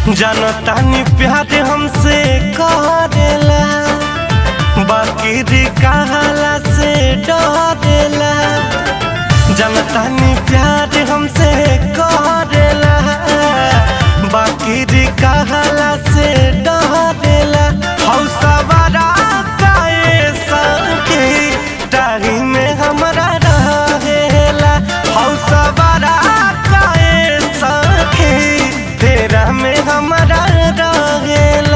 जानता नहीं प्यार हमसे करेला, बाकी कहला से डरेला। जानता नहीं प्यार हमसे करेला, बाकी कहला से डरेला। हौसवारा काए सके डाही में हमरा रहेला, हौसवारा काए सके तेरा में हमरा रहेला।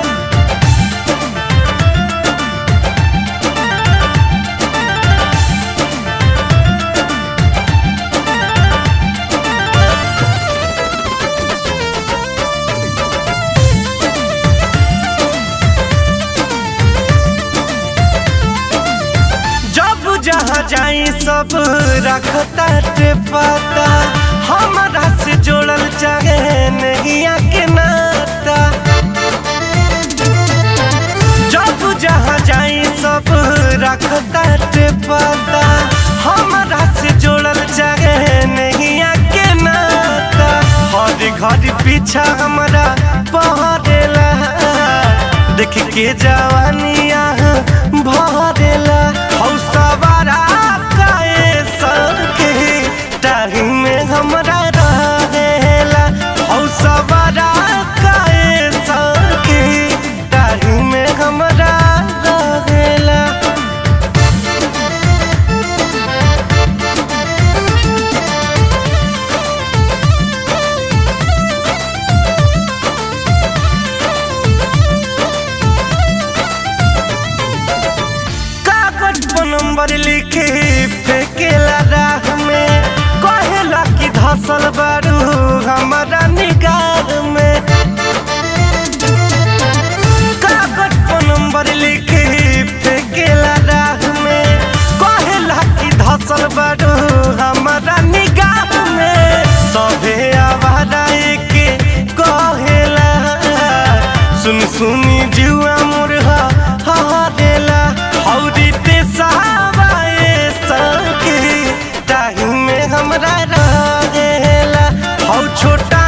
जहाँ जाई सब रखता ते पता, हमारा से जोड़ल चाहे नैया के नाता। जब जहाँ जाई सब रखता ते पता, हमारा से जोड़ल चाहे नैया के नाता। हर घर पीछा हमारा पहरेला, देख के जवानिया भरेला। हौसवारा काए सके डाही में हमरा रहेला, हौसवारा काए सके डाही में हमरा रहेला। नंबर लिखे फेंकेला राह में, कहेला कि धसल बारू हमारा निगाह में। कागज पर नंबर लिखे फेंकेला राह में, कहेला कि धसल बारू हमारा निगाह में। सभे आवारा के कहेला, सुन सुनी जुआ मुरहा हरेला। हौरी सावाए सके डाही में हमरा रहेला, हौ छोटा